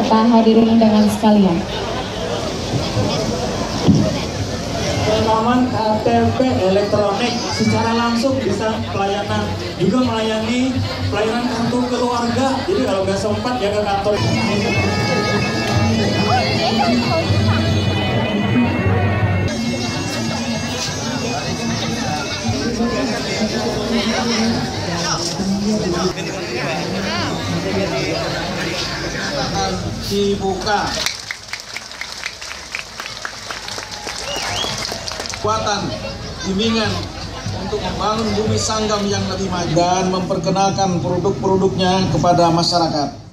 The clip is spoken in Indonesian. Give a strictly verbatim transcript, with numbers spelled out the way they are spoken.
beserta hadirin undangan sekalian. Rekaman K T P elektronik secara langsung bisa pelayanan, juga melayani pelayanan kartu keluarga. Jadi kalau nggak sempat ya ke kantor. Dibuka kekuatan bimbingan untuk membangun bumi Sanggam yang lebih maju dan memperkenalkan produk-produknya kepada masyarakat.